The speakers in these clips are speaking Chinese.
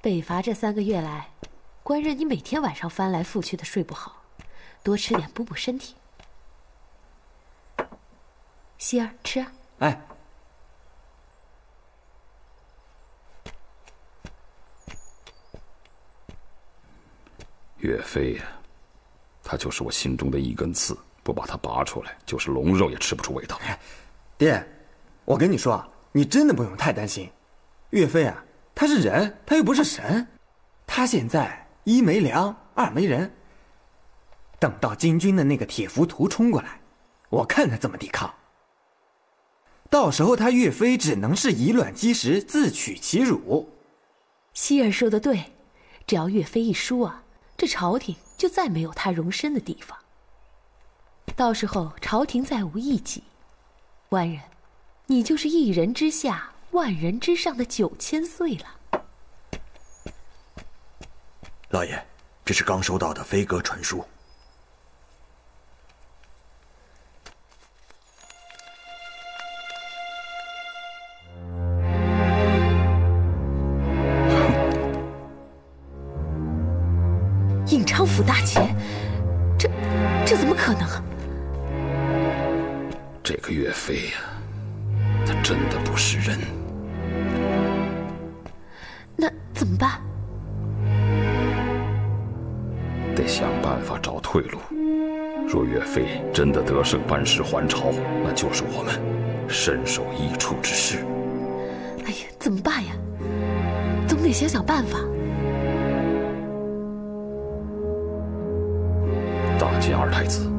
北伐这3个月来，官人你每天晚上翻来覆去的睡不好，多吃点补补身体。希儿，吃啊！ 哎， 岳飞呀，他就是我心中的一根刺，不把它拔出来，就是龙肉也吃不出味道。 爹，我跟你说啊，你真的不用太担心。岳飞啊，他是人，他又不是神。他现在一没粮，二没人。等到金军的那个铁浮屠冲过来，我看他怎么抵抗。到时候他岳飞只能是以卵击石，自取其辱。 希儿说的对，只要岳飞一输啊，这朝廷就再没有他容身的地方。到时候朝廷再无异己，官人，你就是一人之下，万人之上的9000岁了。 老爷，这是刚收到的飞鸽传书。 颍昌府大捷，这怎么可能啊？ 这个岳飞呀，他真的不是人。 那怎么办？ 得想办法找退路。若岳飞真的得胜班师还朝，那就是我们身首异处之事。 哎呀，怎么办呀？总得想想办法。 大见二太子。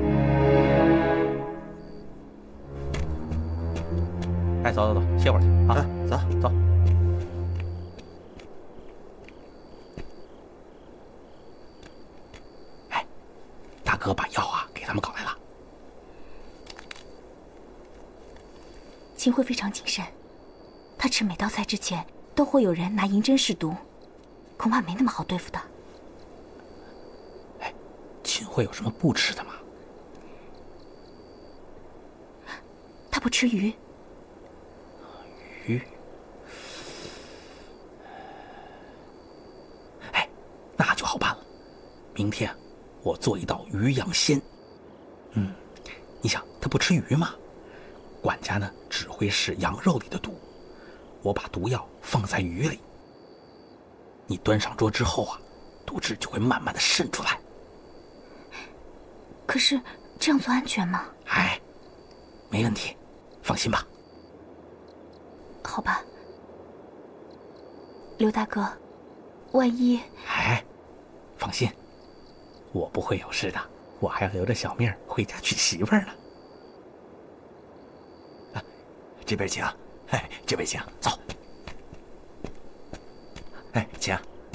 哎，走，歇会儿去啊！走。哎，大哥把药啊给他们搞来了。 秦桧非常谨慎，他吃每道菜之前都会有人拿银针试毒，恐怕没那么好对付的。 秦桧有什么不吃的吗？ 他不吃鱼。 鱼？哎，那就好办了。明天我做一道鱼羊鲜。你想他不吃鱼吗？管家呢只会使羊肉里的毒，我把毒药放在鱼里。你端上桌之后啊，毒汁就会慢慢的渗出来。 可是这样做安全吗？ 哎，没问题，放心吧。 好吧，刘大哥，万一…… 哎，放心，我不会有事的，我还要留着小命回家娶媳妇儿呢。 啊，这边请，哎，这边请，走。哎，请。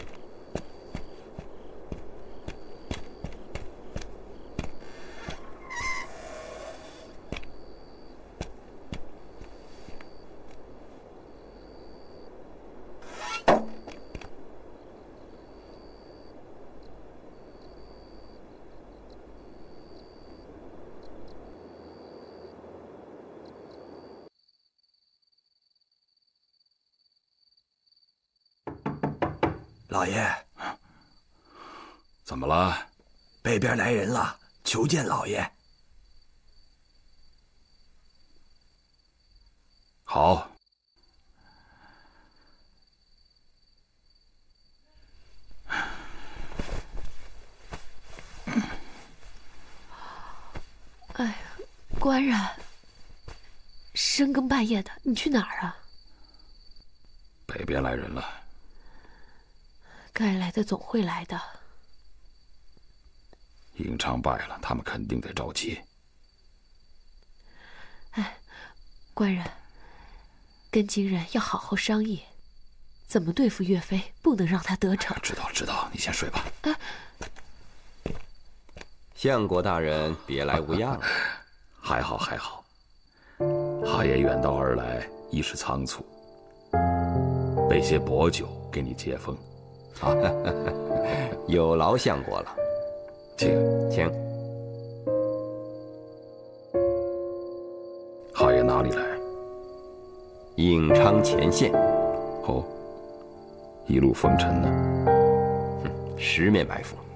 老爷， 怎么了？ 北边来人了，求见老爷。 好。 哎呀，官人，深更半夜的，你去哪儿啊？ 北边来人了。 该来的总会来的。 颍昌败了，他们肯定得着急。 哎，官人，跟金人要好好商议，怎么对付岳飞，不能让他得逞。 知道，你先睡吧。 哎， 相国大人别来无恙。 还好。哈爷远道而来，一时仓促，备些薄酒给你接风。 啊，有劳相国了。请。 哈爷哪里来？ 颍昌前线。 哦， 一路风尘呢？ 十面埋伏。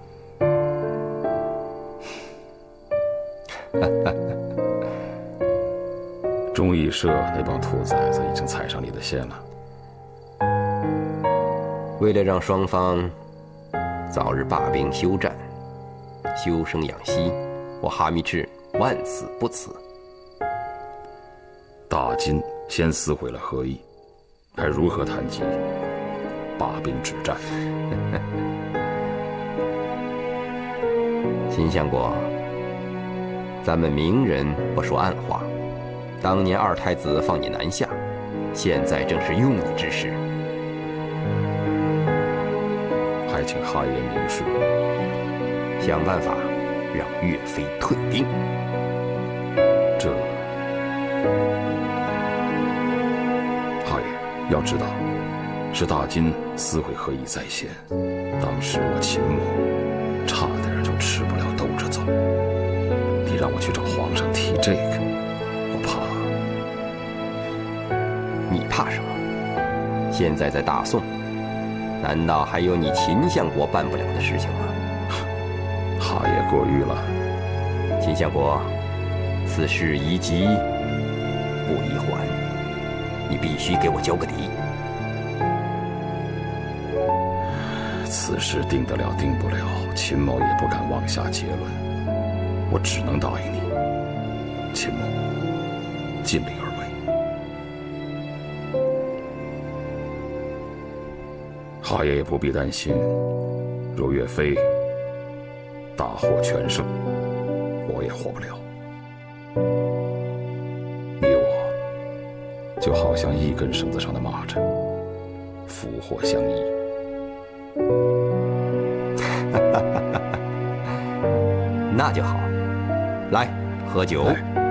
忠义社那帮兔崽子已经踩上你的线了。 为了让双方早日罢兵休战、休生养息，我哈密赤万死不辞。 大金先撕毁了合议，还如何谈及罢兵止战？ 秦相国，咱们明人不说暗话。当年二太子放你南下，现在正是用你之时。 还请哈爷明示， 想办法让岳飞退兵。 这，哈爷要知道，是大金撕毁合议在先，当时我秦某差点就吃不了兜着走。你让我去找皇上提这个，我怕。 你怕什么？现在在大宋，难道还有你秦相国办不了的事情吗？ 哈爷过誉了。 秦相国，此事宜急不宜缓，你必须给我交个底。 此事定得了定不了，秦某也不敢妄下结论，我只能答应你，秦某尽力而为。哈爷也不必担心，若岳飞大获全胜，我也活不了。你我就好像一根绳子上的蚂蚱，福祸相依。 那就好，来喝酒。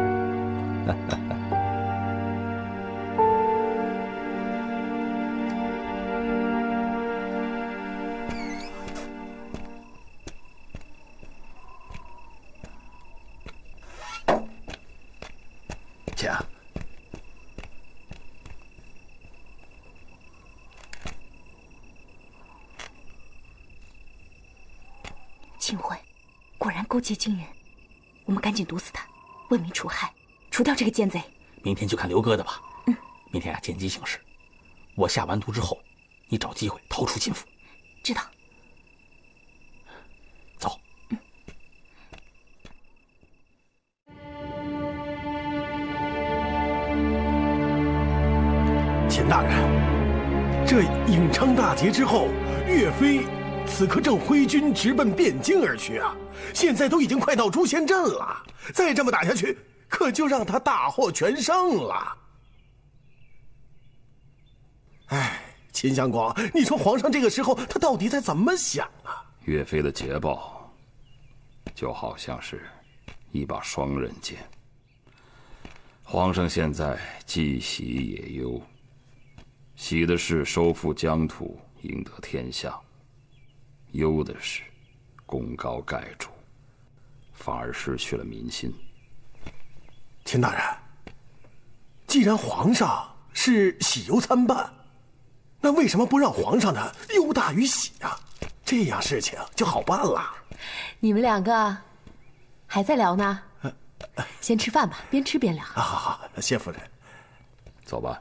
请。 秦桧果然勾结金人，我们赶紧毒死他，为民除害，除掉这个奸贼。 明天就看刘哥的吧。明天见机行事。我下完毒之后，你找机会逃出秦府。 知道。 走。 秦大人，这颍昌大捷之后，岳飞此刻正挥军直奔汴京而去啊！现在都已经快到朱仙镇了，再这么打下去，可就让他大获全胜了。哎，秦相国，你说皇上这个时候他到底在怎么想啊？ 岳飞的捷报，就好像是一把双刃剑。皇上现在既喜也忧，喜的是收复疆土，赢得天下；忧的是功高盖主，反而失去了民心。 秦大人，既然皇上是喜忧参半，那为什么不让皇上的忧大于喜啊？这样事情就好办了。 你们两个还在聊呢？先吃饭吧，边吃边聊。 好好好，谢夫人。 走吧。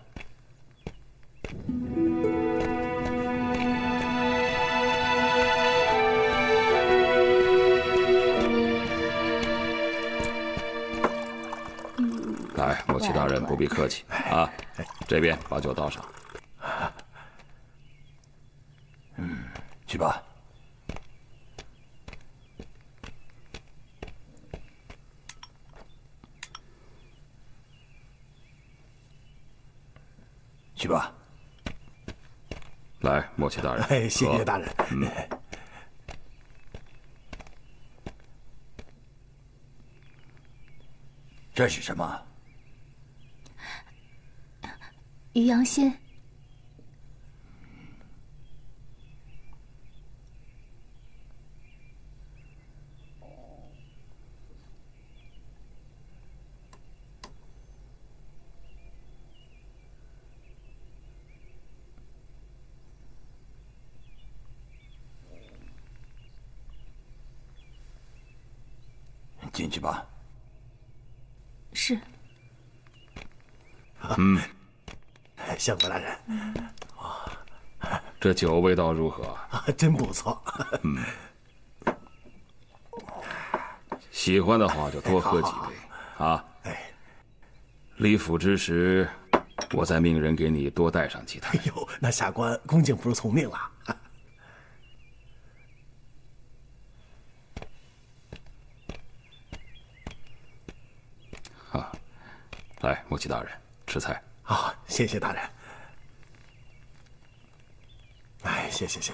来，莫奇大人不必客气啊，这边把酒倒上。 去吧。去吧。 来，莫奇大人。 哎，谢谢大人。 这是什么？ 渔阳仙。 进去吧。 是。 相国大人， 这酒味道如何？ 真不错。 喜欢的话就多喝几杯啊！离府之时，我再命人给你多带上几坛。 哎呦，那下官恭敬不如从命了。 来，木齐大人，吃菜。 谢谢大人。谢谢。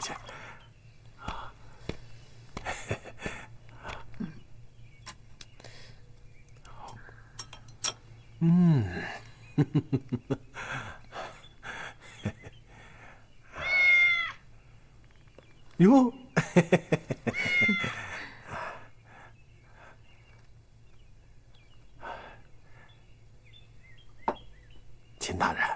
哟，秦大人，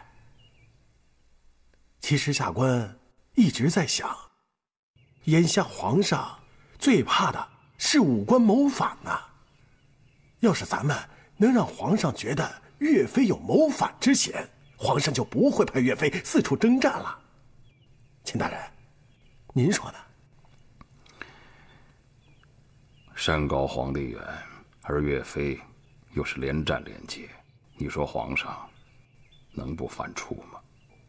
其实下官一直在想，眼下皇上最怕的是武官谋反呐。要是咱们能让皇上觉得岳飞有谋反之嫌，皇上就不会派岳飞四处征战了。秦大人，您说呢？ 山高皇帝远，而岳飞又是连战连捷，你说皇上能不犯怵吗？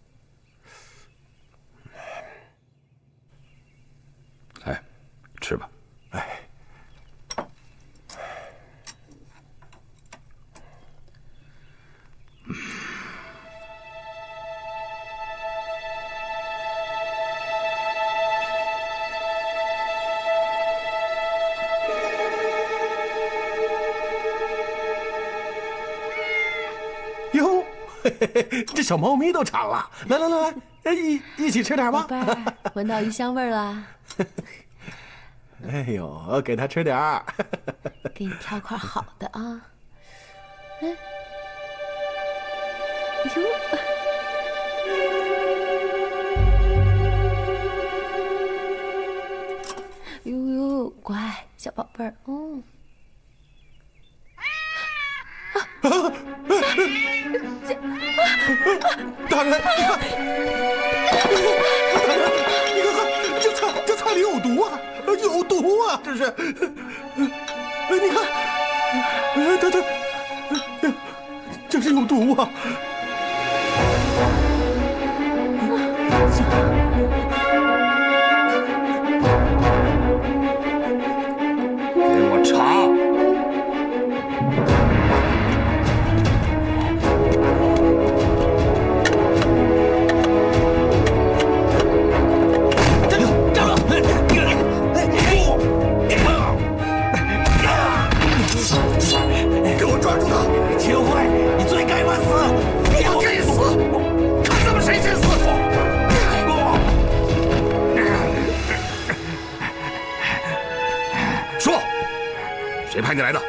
来，吃吧。 哟，这小猫咪都馋了，来，一起吃点吧。 宝贝儿，闻到鱼香味儿啦！ 哎呦，给它吃点儿。 给你挑块好的啊。哟，乖，小宝贝儿， 大人，你看，这菜里有毒啊，有毒啊！这是，你看，这是有毒啊！ 给我查！ 给我抓住他！ 秦桧，你罪该万死！ 我该死！看咱们谁先死！ 说，谁派你来的？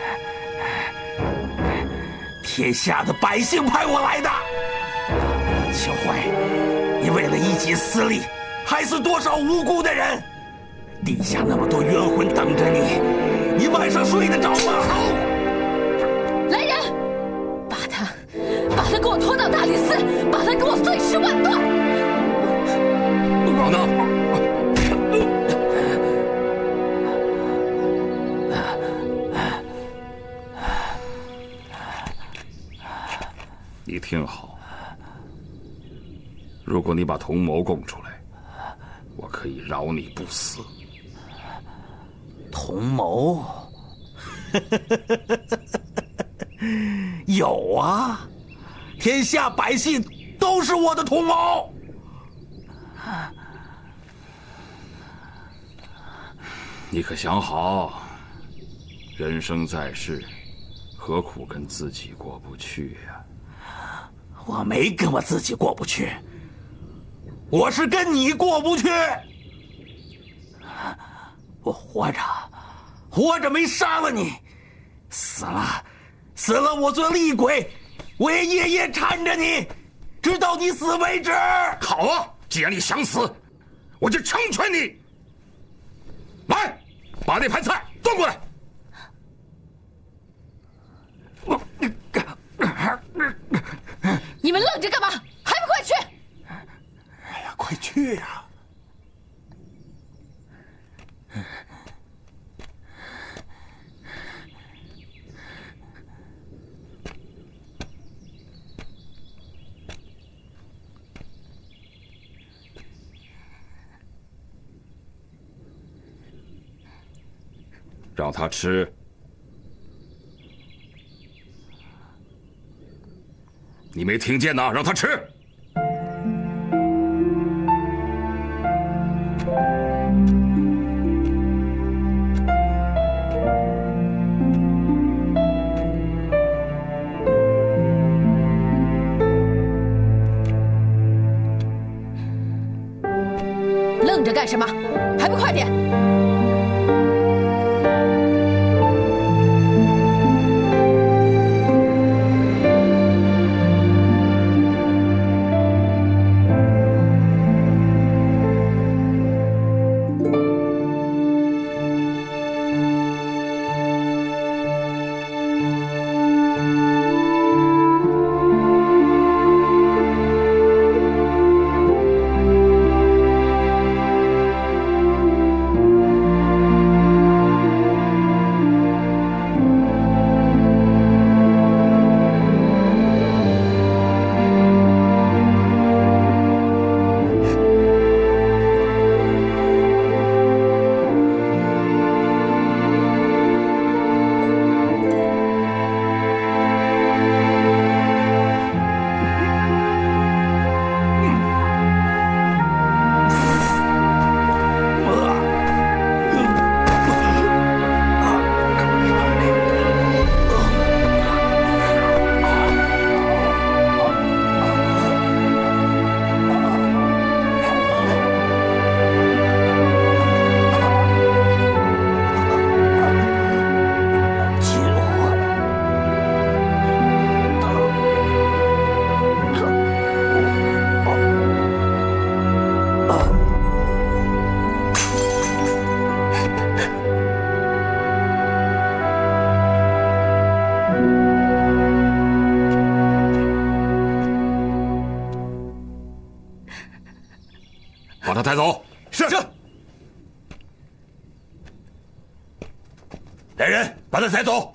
天下的百姓派我来的。秦桧，你为了一己私利，害死多少无辜的人？地下那么多冤魂等着你，你晚上睡得着吗？ 来人，把他给我拖到大理寺，把他给我碎尸万段。 王呢？你听好，如果你把同谋供出来，我可以饶你不死。 同谋？有啊，天下百姓都是我的同谋。 你可想好，人生在世，何苦跟自己过不去呀？ 我没跟我自己过不去，我是跟你过不去。我活着没杀了你，死了我做厉鬼，我也夜夜缠着你，直到你死为止。 好啊，既然你想死，我就成全你。来，把那盘菜端过来。 你们愣着干嘛？还不快去！ 哎呀，快去呀！ 让他吃。你没听见呐？让他吃。 愣着干什么？还不快点！ 把他带走。 是。来人，把他带走。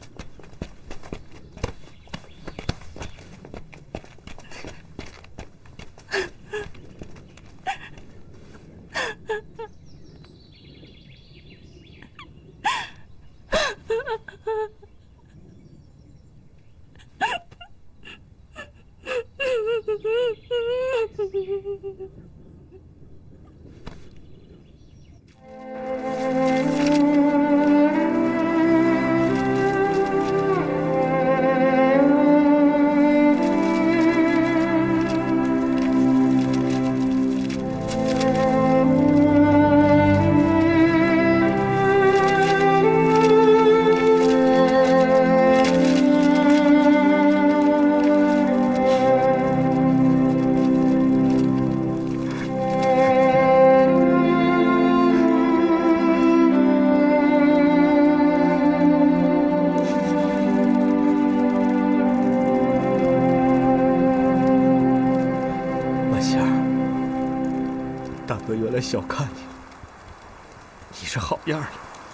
原来小看你，你是好样的。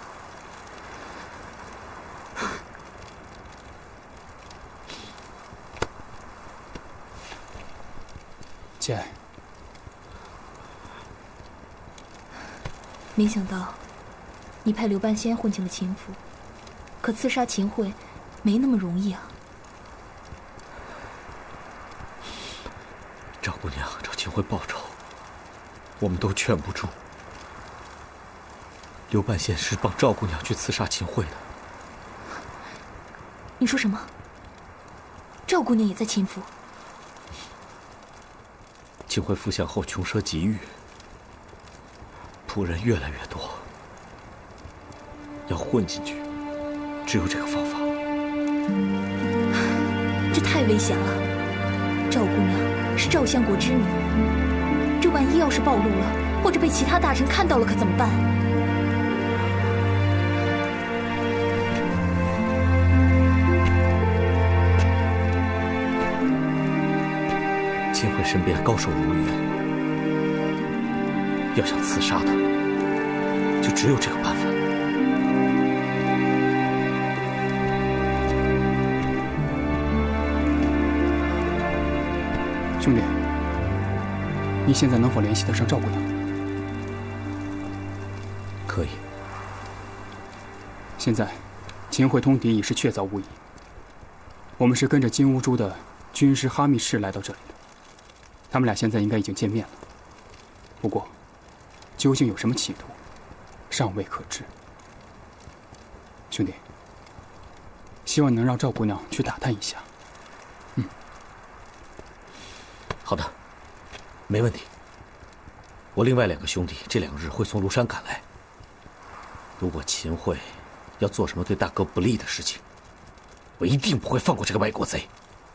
姐， 没想到你派刘半仙混进了秦府，可刺杀秦桧没那么容易啊。 赵姑娘找秦桧报仇，我们都劝不住。刘半仙是帮赵姑娘去刺杀秦桧的。 你说什么？赵姑娘也在秦府？ 秦桧服降后穷奢极欲，仆人越来越多，要混进去，只有这个方法。 这太危险了！赵姑娘是赵相国之女，这万一要是暴露了，或者被其他大臣看到了，可怎么办？ 秦桧身边高手如云，要想刺杀他，就只有这个办法。 兄弟，你现在能否联系得上赵姑娘？ 可以。 现在，秦桧通敌已是确凿无疑。我们是跟着金乌珠的军师哈密士来到这里的，他们俩现在应该已经见面了。不过，究竟有什么企图，尚未可知。兄弟，希望能让赵姑娘去打探一下。 好的，没问题。我另外2个兄弟这2日会从庐山赶来。如果秦桧要做什么对大哥不利的事情，我一定不会放过这个卖国贼。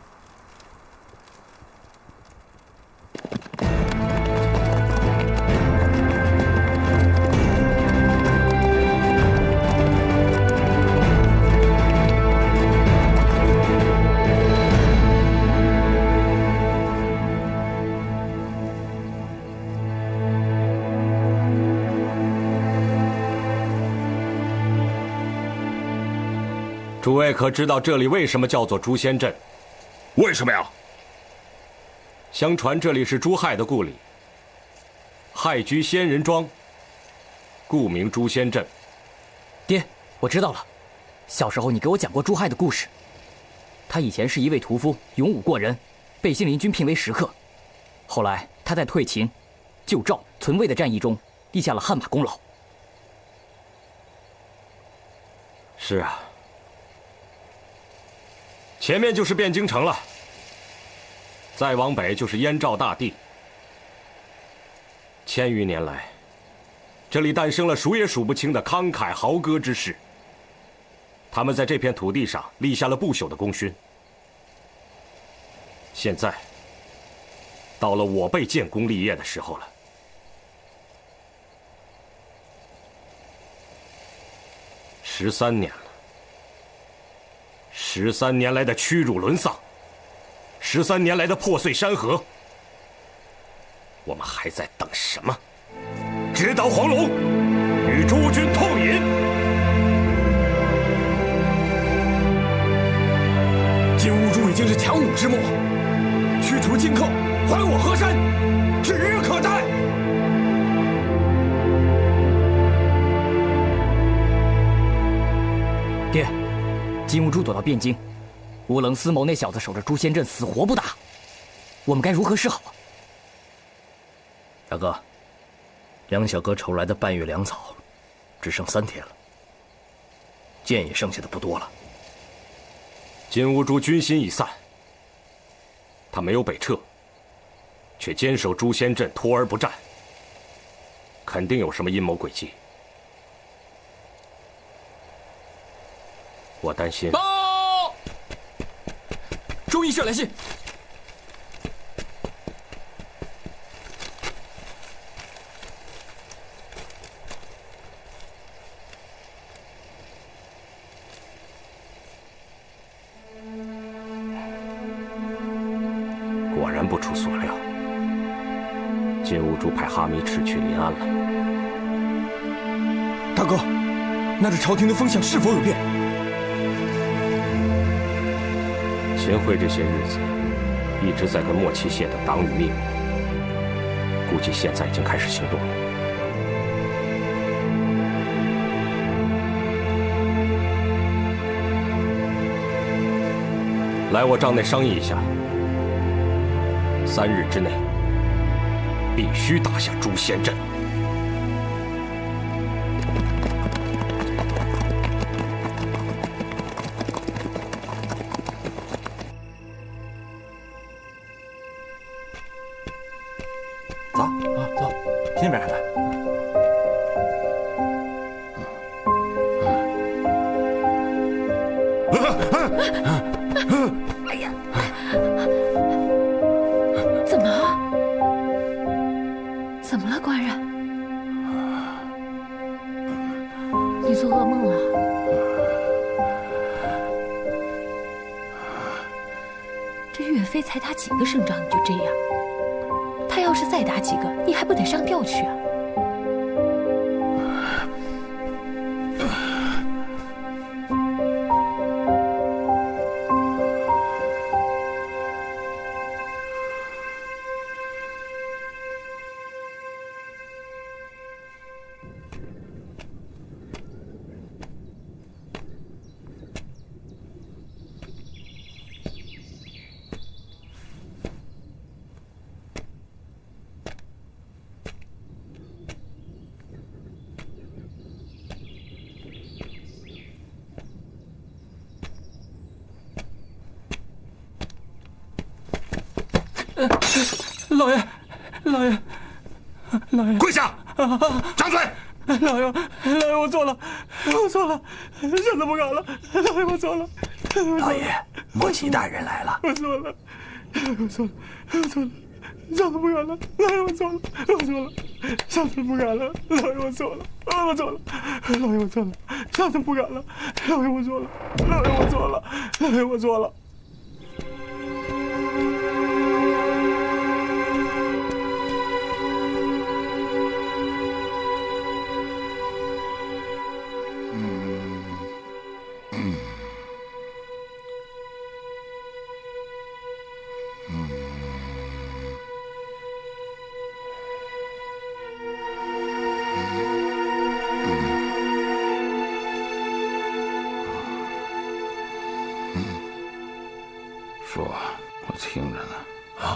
诸位可知道这里为什么叫做诛仙阵？ 为什么呀？ 相传这里是朱亥的故里，亥居仙人庄，故名诛仙阵。 爹，我知道了。小时候你给我讲过朱亥的故事。他以前是一位屠夫，勇武过人，被信陵君聘为食客。后来他在退秦、救赵、屯魏的战役中立下了汗马功劳。 是啊。前面就是汴京城了，再往北就是燕赵大地。1000余年来，这里诞生了数也数不清的慷慨豪歌之士。他们在这片土地上立下了不朽的功勋。现在，到了我辈建功立业的时候了。13年了。13年来的屈辱沦丧，13年来的破碎山河，我们还在等什么？直捣黄龙，与诸军痛饮。 金兀术已经是强弩之末，驱除荆寇，还我河山，指日可待。 爹。金兀术躲到汴京，乌棱思谋那小子守着诛仙阵，死活不打，我们该如何是好啊？ 大哥，梁小哥筹来的半月粮草，只剩3天了，剑也剩下的不多了。 金兀术军心已散，他没有北撤，却坚守诛仙阵，拖而不战，肯定有什么阴谋诡计。我担心。 报！中医社来信。 果然不出所料，金兀术派哈密赤去临安了。 大哥，那这朝廷的风向是否有变？ 秦桧这些日子一直在跟莫期谢等党羽密谋，估计现在已经开始行动了。来我帐内商议一下，3日之内必须打下诛仙阵。 那边看看。 哎呀，怎么了？怎么了，官人？你做噩梦了？这岳飞才打几个胜仗你就这样？他要是再打几个，你还不得上吊去啊？ 老爷，老爷，老爷， 跪下！张嘴！ 老爷，我错了，我错了，下次不敢了。老爷，我错了。 老爷，莫奇大人来了。 我错了，我错了，我错了，下次不敢了。老爷，我错了，我错了，下次不敢了。老爷，我错了，我错了，老爷，我错了，下次不敢了。老爷，我错了，老爷，我错了，老爷，我错了。 说，我听着呢。 啊，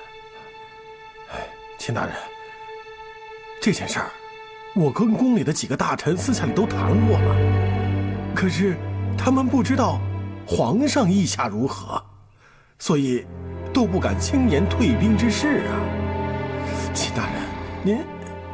秦大人，这件事儿，我跟宫里的几个大臣私下里都谈过了，可是他们不知道皇上意下如何，所以都不敢轻言退兵之事啊。秦大人，您，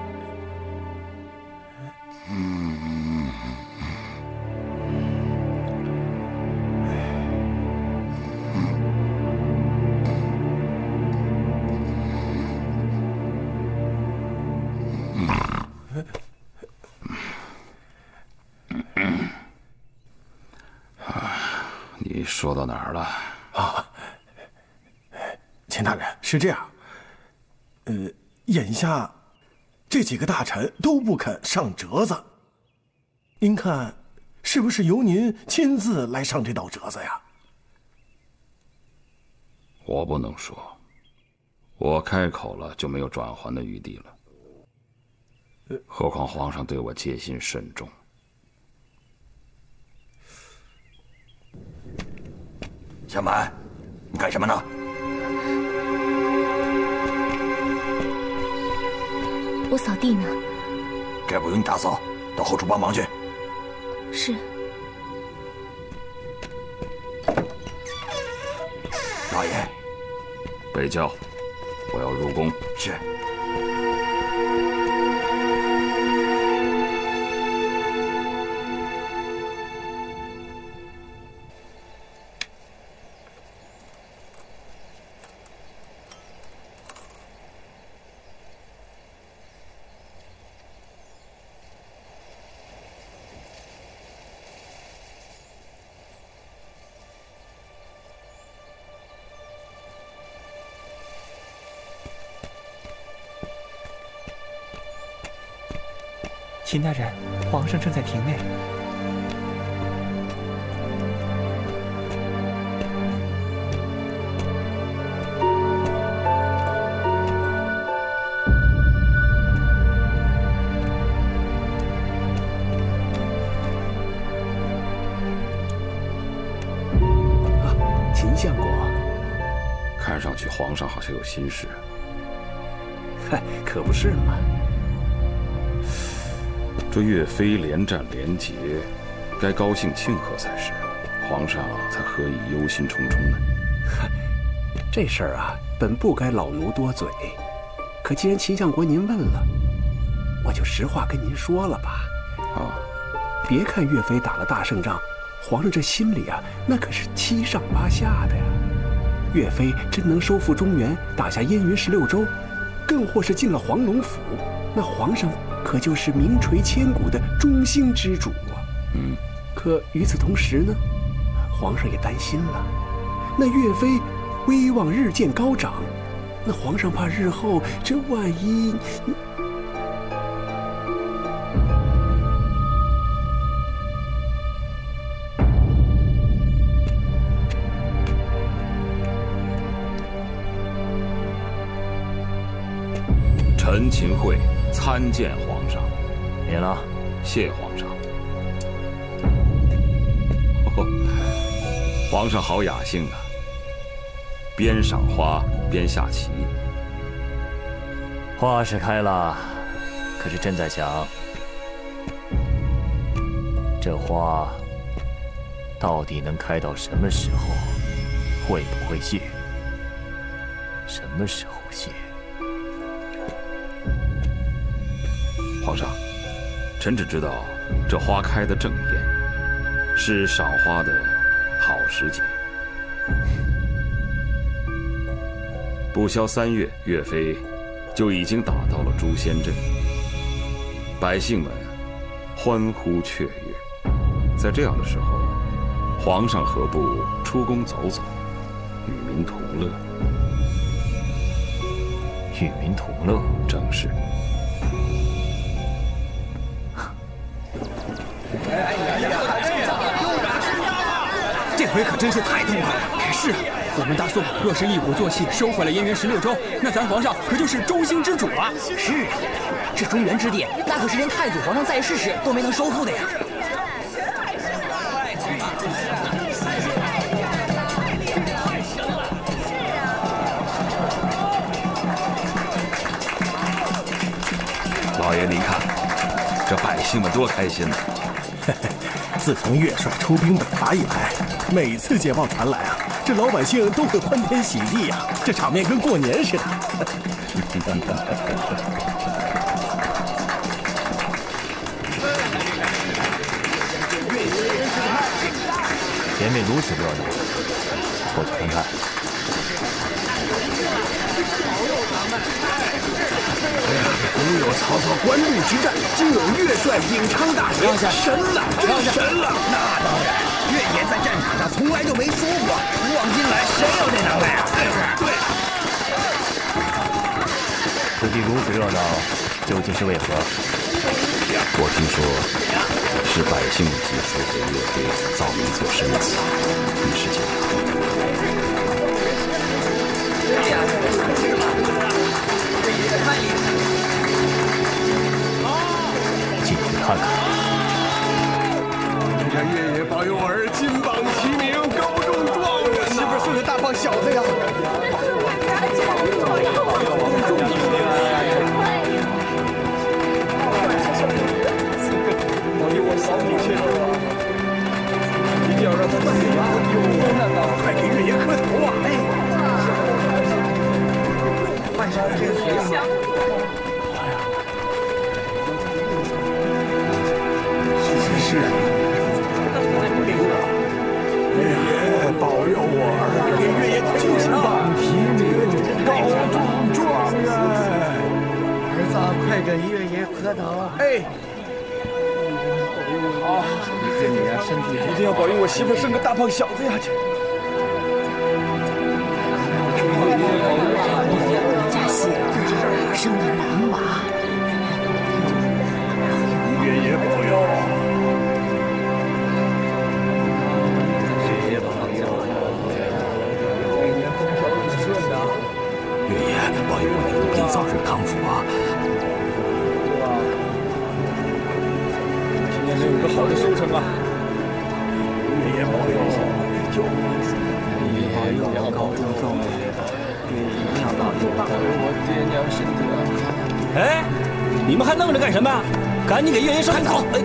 你说到哪儿了？ 啊，秦大人，是这样，眼下这几个大臣都不肯上折子，您看是不是由您亲自来上这道折子呀？ 我不能说，我开口了就没有转圜的余地了。何况皇上对我戒心甚重。 小满，你干什么呢？ 我扫地呢。 这不用你打扫，到后厨帮忙去。 是。 老爷， 北郊，我要入宫。 是。 秦大人，皇上正在庭内。 秦相国， 看上去皇上好像有心事。 嗨，可不是嘛。 这岳飞连战连捷，该高兴庆贺才是，皇上才何以忧心忡忡呢？ 这事儿啊，本不该老奴多嘴，可既然秦相国您问了，我就实话跟您说了吧。 啊， 别看岳飞打了大胜仗，皇上这心里啊，那可是七上八下的呀。岳飞真能收复中原，打下燕云16州，更或是进了黄龙府，那皇上可就是名垂千古的中兴之主啊。可与此同时呢，皇上也担心了，那岳飞威望日渐高涨。那皇上怕日后这万一…… 陈秦桧参见皇上。 免了， 谢皇上。皇上好雅兴啊，边赏花边下棋。 花是开了，可是朕在想，这花到底能开到什么时候？会不会谢？什么时候谢？ 皇上，臣只知道这花开的正艳，是赏花的好时节。不消3月，岳飞就已经打到了诛仙阵，百姓们欢呼雀跃。在这样的时候，皇上何不出宫走走，与民同乐？ 与民同乐， 正是。 这回可真是太痛快了！是啊，我们大宋若是一鼓作气收回了燕云16州，那咱皇上可就是中兴之主了。 是啊，这中原之地，那可是连太祖皇上在世时都没能收复的呀。 老爷，您看，这百姓们多开心呐！ 自从岳帅出兵北伐以来，每次捷报传来啊，这老百姓都会欢天喜地呀，这场面跟过年似的。 前面如此热闹，我去看看。 古有曹操官渡之战，今有岳帅颍昌大捷，神了，真神了！ 那当然，岳爷在战场上从来就没输过，古往今来谁有这能耐啊？对。 此地如此热闹，究竟是为何？ 我听说是百姓们几次给岳飞造了一座神祠，于是就进去看看。 让岳爷保佑儿金榜题名，高中状元呐！媳妇生个大胖小子呀！保佑我老母亲，一定要让他自己快给岳爷磕头啊！换上这个谁呀？是。岳爷保佑我儿，给岳爷金榜题名，高中状元。 儿子，快给岳爷磕头！ 哎，好，谢谢你啊，身体一定要保佑我媳妇生个大胖小子呀！ 嘉熙，生的男娃。 岳爷保佑。 保佑我牛逼早日康复啊！ 今年能有个好的收成啊！岳爷保佑，岳爷要高中状元，岳爷要保佑我爹娘身体安康。 哎，你们还愣着干什么？赶紧给岳爷上走！哎。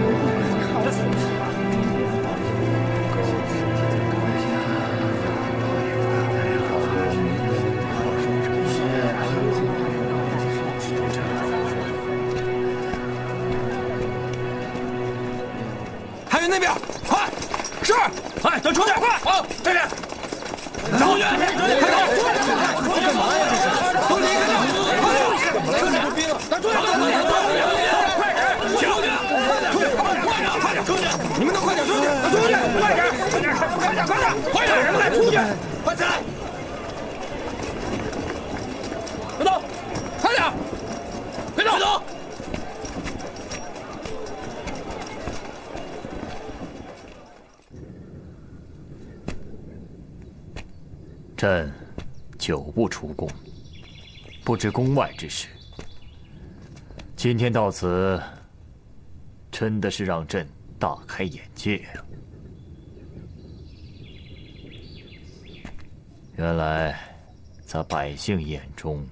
那边，快！是，哎，咱出去，快！好，这边，走！快走！干嘛呀？这是，都离开这！快点！兵啊！咱出去！快点！出去！快点！出去！你们都快点出去！出去！快点！快点！快点！快点！快点！人来出去！快起来！ 久不出宫，不知宫外之事。今天到此，真的是让朕大开眼界啊！原来，在百姓眼中，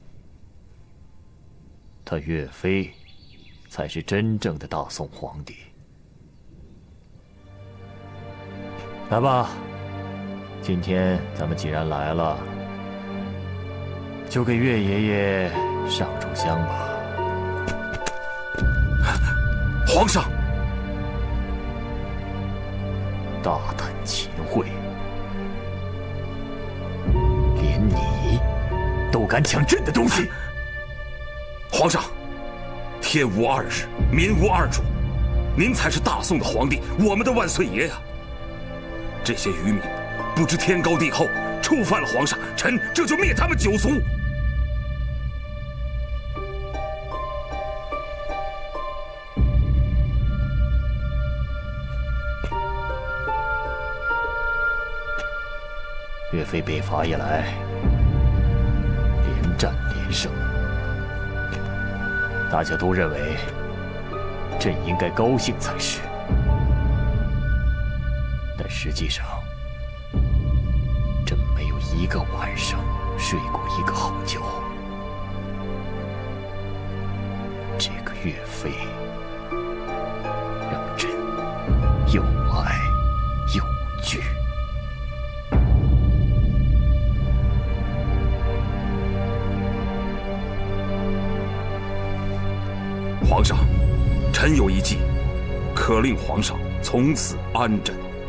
他岳飞才是真正的大宋皇帝。来吧，今天咱们既然来了，就给岳爷爷上炷香吧。 皇上， 大胆秦桧，连你都敢抢朕的东西！ 皇上，天无二日，民无二主，您才是大宋的皇帝，我们的万岁爷呀！这些愚民不知天高地厚，触犯了皇上，臣这就灭他们九族！ 岳飞北伐以来，连战连胜，大家都认为朕应该高兴才是。但实际上，朕没有一个晚上睡过一个好觉。这个岳飞，让朕又爱又惧。 皇上，臣有一计，可令皇上从此安枕。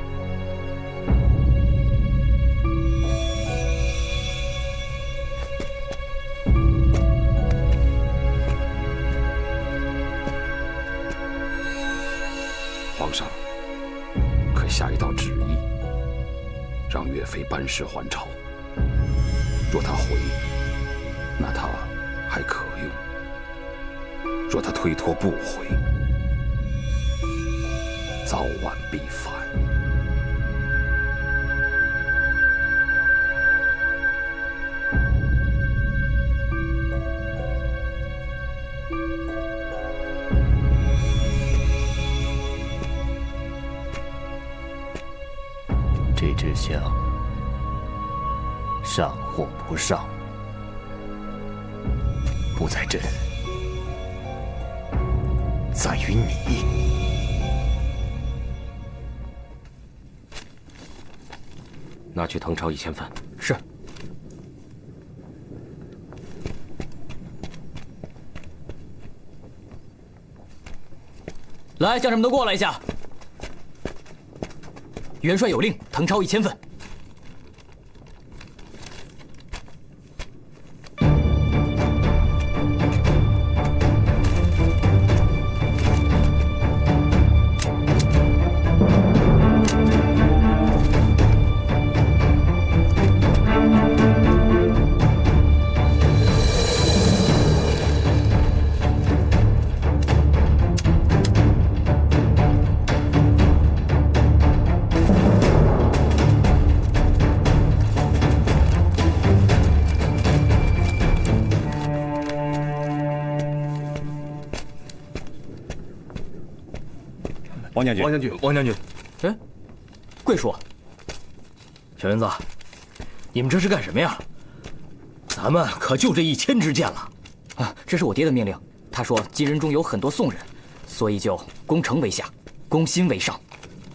皇上，可下一道旨意，让岳飞班师还朝。若他回，那他还可用。若他推脱不回，早晚必反。 这支香上或不上，不在朕，在于你。 拿去誊抄1000份。 是。来，将士们都过来一下。元帅有令，誊抄1000份。 王将军， 王将军，王将军， 哎，贵叔， 小云子，你们这是干什么呀？咱们可就这1000支箭了。 啊，这是我爹的命令。他说金人中有很多宋人，所以就攻城为下，攻心为上。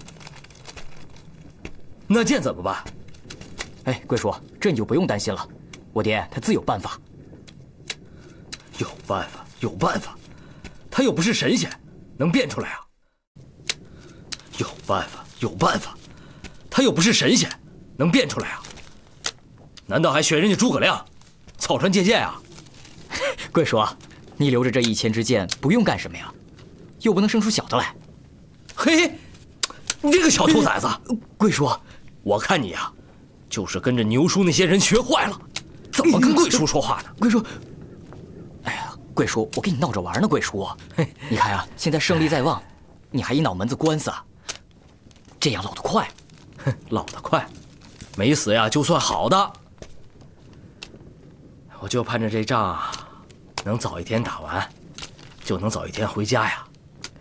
那箭怎么办？ 哎，贵叔，这你就不用担心了，我爹他自有办法。 有办法，有办法，他又不是神仙，能变出来啊？有办法，有办法，他又不是神仙，能变出来啊？难道还学人家诸葛亮，草船借箭啊？ 贵叔，你留着这1000支箭不用干什么呀？又不能生出小的来。 嘿，你这个小兔崽子！贵叔，我看你呀，就是跟着牛叔那些人学坏了，怎么跟贵叔说话呢？ 贵叔，哎呀，贵叔，我跟你闹着玩呢，贵叔。你看呀，现在胜利在望，你还一脑门子官司啊，这样老得快。 老得快，没死呀就算好的。 我就盼着这仗能早一天打完，就能早一天回家呀。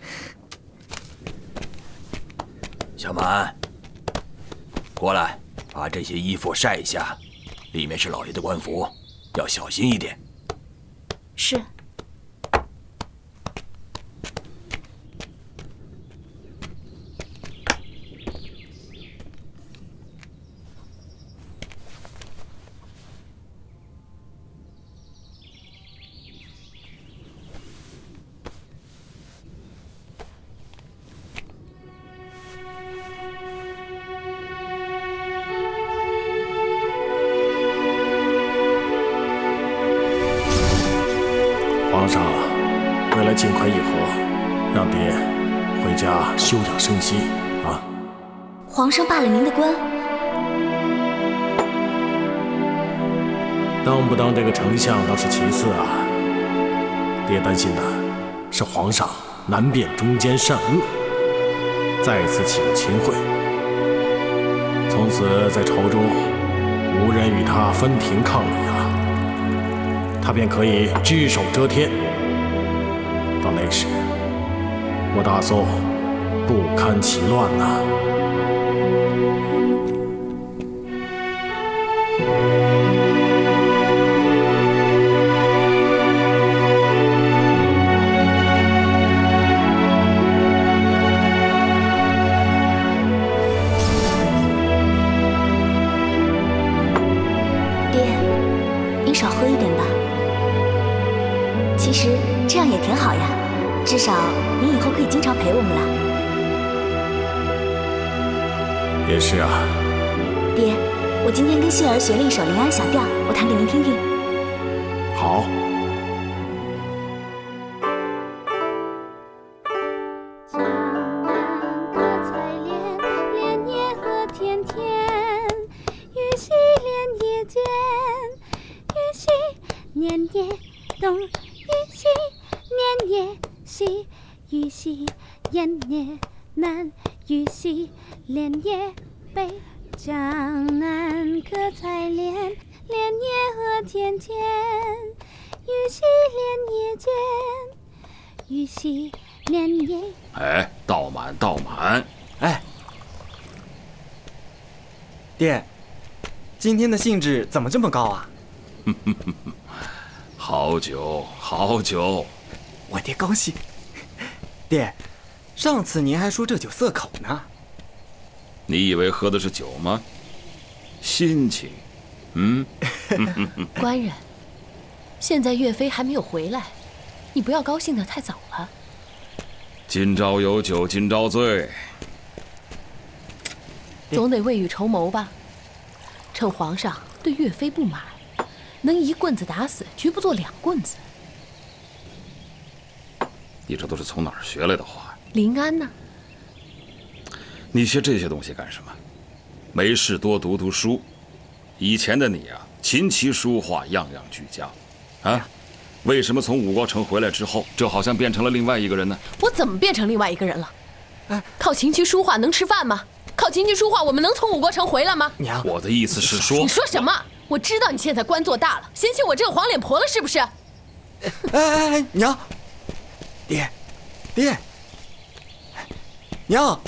小满，过来，把这些衣服晒一下，里面是老爷的官服，要小心一点。 是。 皇上，为了尽快议和，让爹回家休养生息啊。 皇上罢了您的官， 当不当这个丞相倒是其次啊。爹担心的是皇上难辨忠奸善恶，再次起了秦桧，从此在朝中无人与他分庭抗礼啊。他便可以只手遮天。到那时，我大宋不堪其乱呐。 爹，您少喝一点吧。其实这样也挺好呀，至少您以后可以经常陪我们了。 也是啊。 爹，我今天跟杏儿学了一首临安小调，我弹给您听听。 好。 哎，倒满倒满！ 哎，爹，今天的兴致怎么这么高啊？ 好酒，好酒！ 我爹高兴。爹，上次您还说这酒涩口呢。 你以为喝的是酒吗？心情。 官人，现在岳飞还没有回来，你不要高兴得太早了。 今朝有酒今朝醉， 总得未雨绸缪吧。趁皇上对岳飞不满，能一棍子打死，绝不做两棍子。 你这都是从哪儿学来的话？ 临安呢？ 你学这些东西干什么？没事多读读书。以前的你啊，琴棋书画样样俱佳，啊，为什么从武高城回来之后，就好像变成了另外一个人呢？ 我怎么变成另外一个人了？靠琴棋书画能吃饭吗？靠琴棋书画，我们能从武国城回来吗？ 娘， 我的意思是说， 你说什么？我知道你现在官做大了，嫌弃我这个黄脸婆了是不是？ 哎，娘，爹，娘，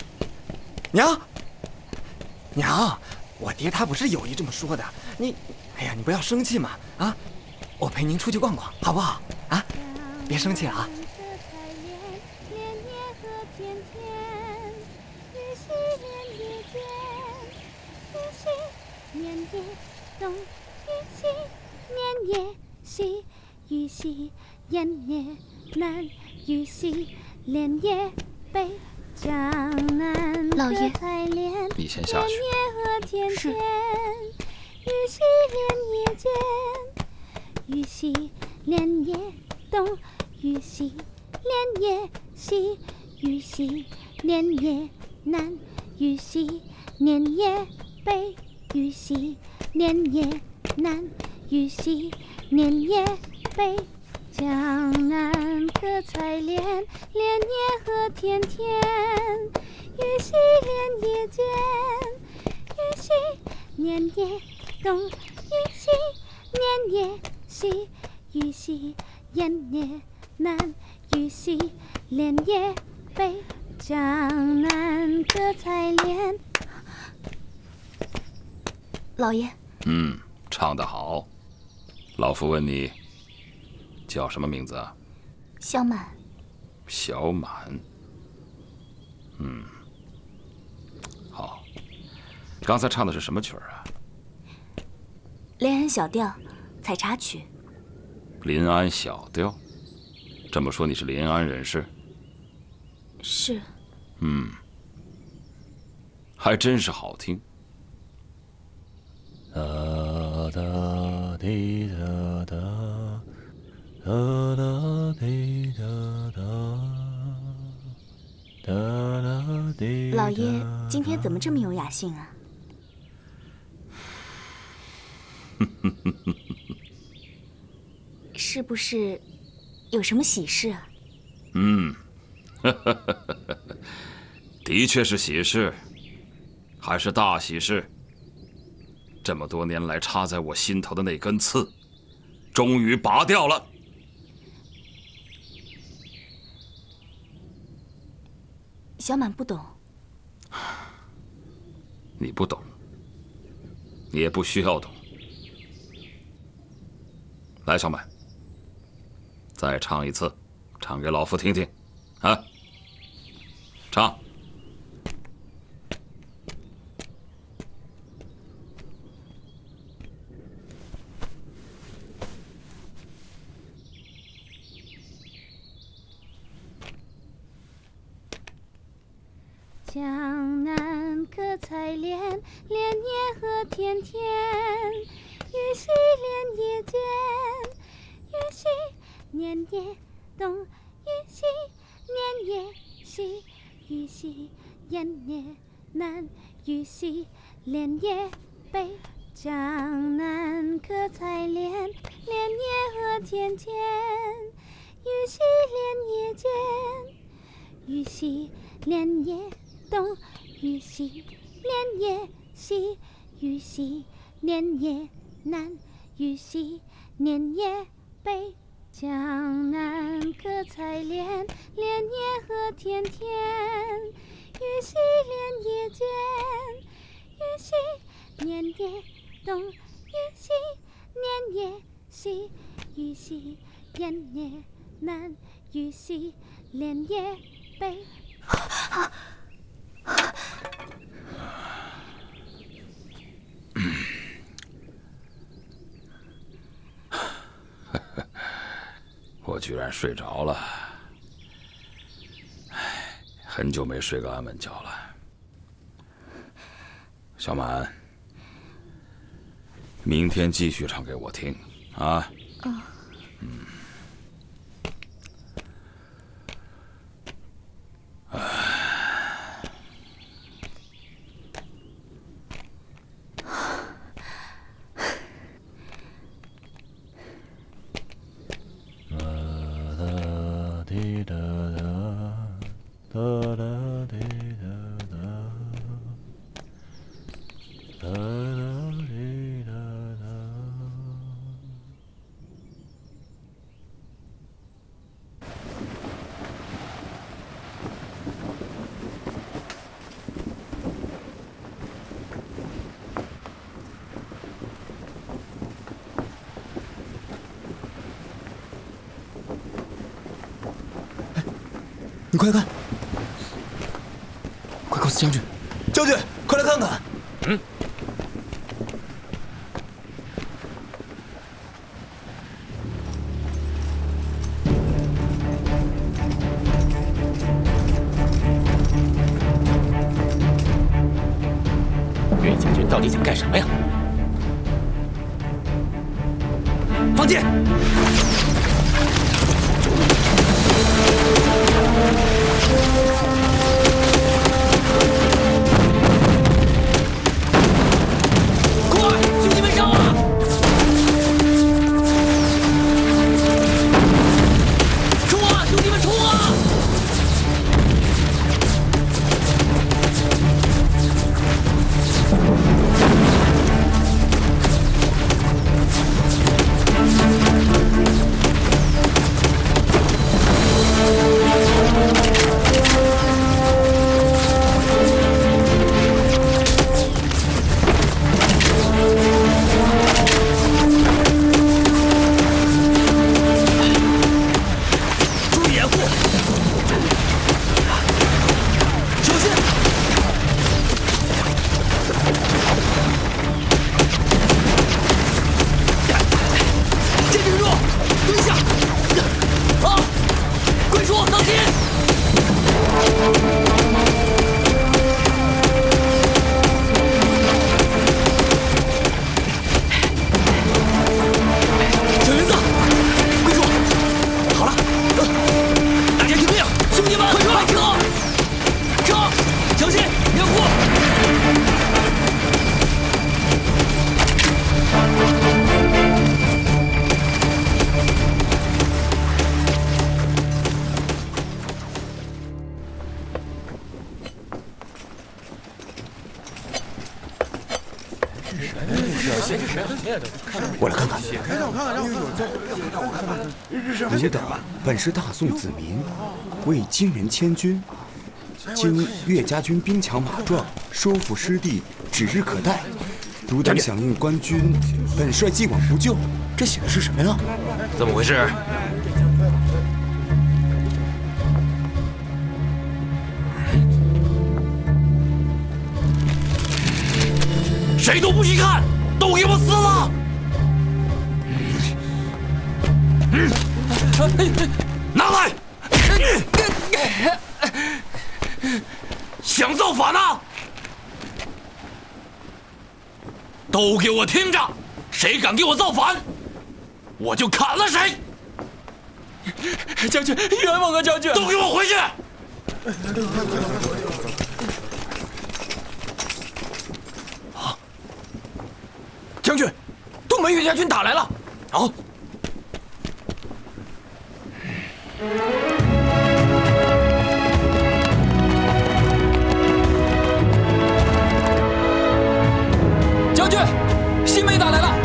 我爹他不是有意这么说的，哎呀，你不要生气嘛，啊，我陪您出去逛逛，好不好？啊，别生气了啊。 雨细烟叶南，雨细莲叶北，江南老爷， 你先下去。 是。雨细莲叶间，雨细莲叶东，雨细莲叶西，雨细莲叶南，雨细莲叶北，雨细莲叶南，雨细莲叶北。江南可采莲，莲叶何田田。雨细莲叶间，雨细莲叶东，雨细莲叶兮，予兮延也难，予兮连也悲。江南可采莲。 老爷， 唱得好。老夫问你，叫什么名字啊？ 小满。 小满。好。刚才唱的是什么曲儿啊？ 临安小调，采茶曲。 临安小调。这么说你是临安人士？ 是。 还真是好听。 哒哒滴哒哒，哒哒滴哒哒，哒哒滴。 老爷今天怎么这么有雅兴啊？是不是有什么喜事啊？ 的确是喜事，还是大喜事。这么多年来插在我心头的那根刺，终于拔掉了。 小满不懂。 你不懂，你也不需要懂。来，小满，再唱一次，唱给老夫听听，啊！唱。 江南可采莲，莲叶何田田。予兮莲叶间，予兮年也冬。予兮年也兮，予兮延也难。予兮连也悲。江南可采莲，莲叶何田田。予兮莲叶间，予兮莲叶冬。予兮连也兮，予兮连也难。予兮年也悲。江南可采莲，莲叶何田田。予兮莲叶间，予兮年也冬。予兮年也兮，予兮延也难。予兮连也悲。 我居然睡着了，很久没睡个安稳觉了。小满，明天继续唱给我听，啊？ 你快看！ 快告诉将军！ 将军，快来看看！ 岳将军到底想干什么呀？放箭！ 吾等本是大宋子民，为金人迁军，今岳家军兵强马壮，收复失地指日可待。汝等响应官军，本帅既往不咎。这写的是什么呀？ 怎么回事？谁都不许看，都给我死了！拿来！想造反呢？都给我听着！谁敢给我造反，我就砍了谁！ 将军，冤枉啊！将军， 都给我回去！啊！将军，东门岳家军打来了！啊！ 将军，新梅打来了。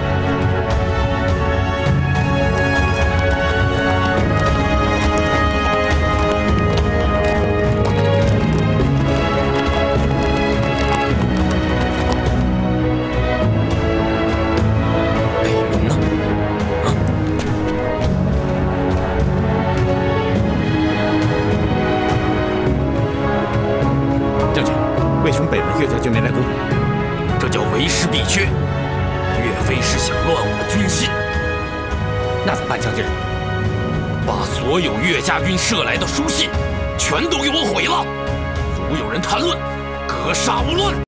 北门呢？啊！ 将军，为什么北门岳家军没来攻？ 这叫为师必缺。岳飞是想乱我的军心， 那怎么办，将军？ 把所有岳家军射来的书信全都给我毁了。如有人谈论，格杀勿论。